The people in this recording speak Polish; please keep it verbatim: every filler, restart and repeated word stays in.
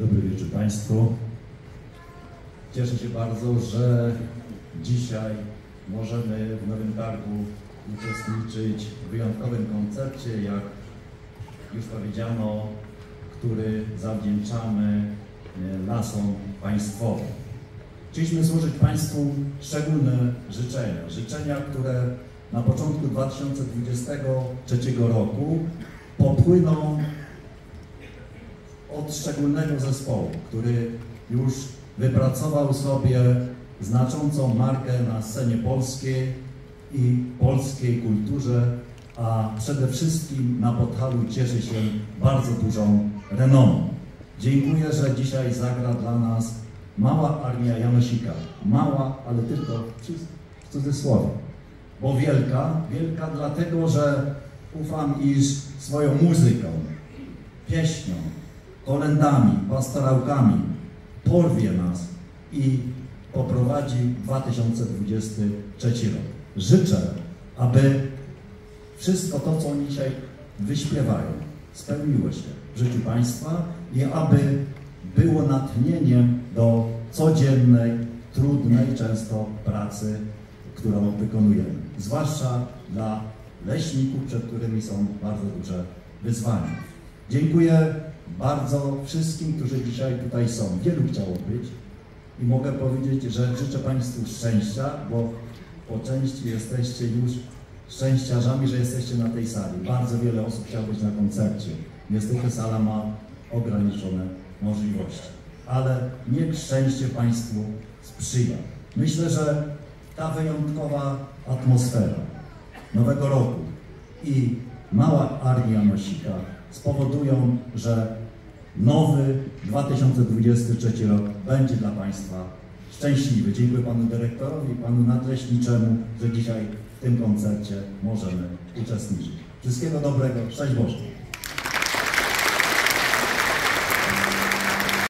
Dobry wieczór Państwu. Cieszę się bardzo, że dzisiaj możemy w Nowym Targu uczestniczyć w wyjątkowym koncercie, jak już powiedziano, który zawdzięczamy Lasom Państwowym. Chcieliśmy złożyć Państwu szczególne życzenia. Życzenia, które na początku dwa tysiące dwudziestego trzeciego roku popłyną od szczególnego zespołu, który już wypracował sobie znaczącą markę na scenie polskiej i polskiej kulturze, a przede wszystkim na Podhalu cieszy się bardzo dużą renomą. Dziękuję, że dzisiaj zagra dla nas mała armia Janosika. Mała, ale tylko w cudzysłowie. Bo wielka, wielka dlatego, że ufam, iż swoją muzyką, pieśnią, kolędami, pastorałkami porwie nas i poprowadzi dwa tysiące dwudziesty trzeci rok. Życzę, aby wszystko to, co oni dzisiaj wyśpiewają, spełniło się w życiu Państwa i aby było natchnieniem do codziennej, trudnej często pracy, którą wykonujemy. Zwłaszcza dla leśników, przed którymi są bardzo duże wyzwania. Dziękuję bardzo wszystkim, którzy dzisiaj tutaj są. Wielu chciało być i mogę powiedzieć, że życzę Państwu szczęścia, bo po części jesteście już szczęściarzami, że jesteście na tej sali. Bardzo wiele osób chciało być na koncercie. Niestety sala ma ograniczone możliwości. Ale niech szczęście Państwu sprzyja. Myślę, że ta wyjątkowa atmosfera Nowego Roku i mała armia Janosika spowodują, że nowy dwa tysiące dwudziesty trzeci rok będzie dla Państwa szczęśliwy. Dziękuję Panu Dyrektorowi, Panu Nadleśniczemu, że dzisiaj w tym koncercie możemy uczestniczyć. Wszystkiego dobrego. Szczęść Boże.